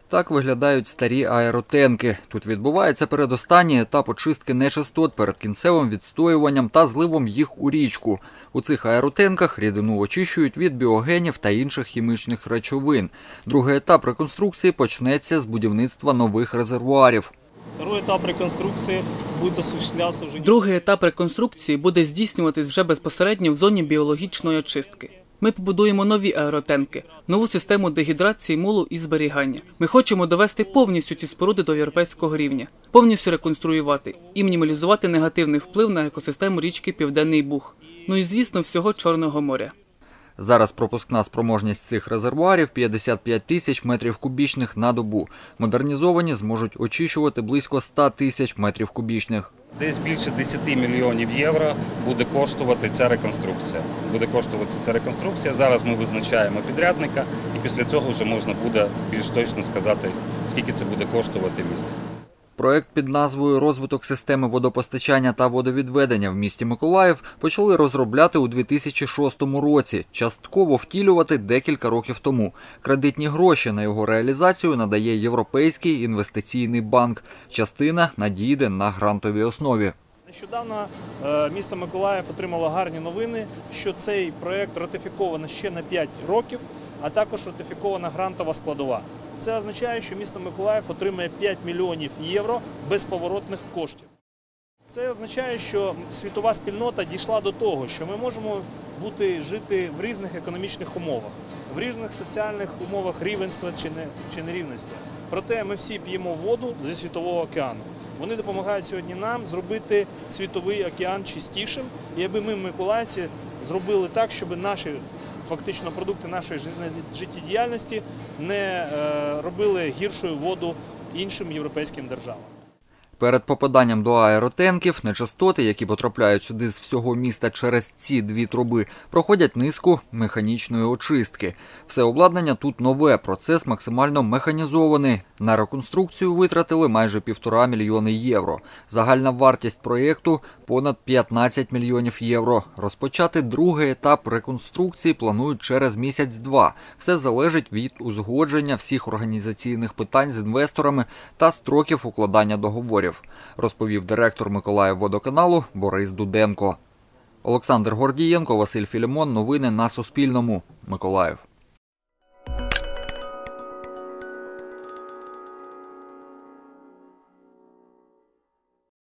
Так виглядають старі аеротенки. Тут відбувається передостанній етап очистки нечистот перед кінцевим відстоюванням та зливом їх у річку. У цих аеротенках рідину очищують від біогенів та інших хімічних речовин. Другий етап реконструкції почнеться з будівництва нових резервуарів. Другий етап реконструкції буде здійснюватись вже безпосередньо в зоні біологічної очистки. Ми побудуємо нові аеротенки, нову систему дегідрації мулу і зберігання. Ми хочемо довести повністю ці споруди до європейського рівня, повністю реконструювати і мінімалізувати негативний вплив на екосистему річки Південний Буг. Ну і, звісно, всього Чорного моря. Зараз пропускна спроможність цих резервуарів – 55 тисяч метрів кубічних на добу. Модернізовані зможуть очищувати близько 100 тисяч метрів кубічних. Десь більше 10 мільйонів євро буде коштувати ця реконструкція. Зараз ми визначаємо підрядника і після цього вже можна буде більш точно сказати, скільки це буде коштувати місту. Проект під назвою «Розвиток системи водопостачання та водовідведення в місті Миколаїв» почали розробляти у 2006 році, частково втілювати декілька років тому. Кредитні гроші на його реалізацію надає Європейський інвестиційний банк. Частина надійде на грантовій основі. Нещодавно місто Миколаїв отримало гарні новини, що цей проєкт ратифіковано ще на 5 років, а також ратифікована грантова складова. Це означає, що місто Миколаїв отримає 5 мільйонів євро безповоротних коштів. Це означає, що світова спільнота дійшла до того, що ми можемо жити в різних економічних умовах, в різних соціальних умовах рівенства чи нерівності. Проте ми всі п'ємо воду зі Світового океану. Вони допомагають сьогодні нам зробити Світовий океан чистішим, і аби ми, миколаївці, зробили так, щоб наші фактично продукти нашої життєдіяльності не робили гіршою воду іншим європейським державам. Перед попаданням до аеротенків нечистоти, які потрапляють сюди з всього міста через ці дві труби, проходять низку механічної очистки. Все обладнання тут нове, процес максимально механізований. На реконструкцію витратили майже 1,5 мільйони євро. Загальна вартість проєкту – понад 15 мільйонів євро. Розпочати другий етап реконструкції планують через місяць-два. Все залежить від узгодження всіх організаційних питань з інвесторами та строків укладання договорів, розповів директор Миколаївводоканалу Борис Дуденко. Олександр Гордієнко, Василь Філімон. Новини на Суспільному. Миколаїв.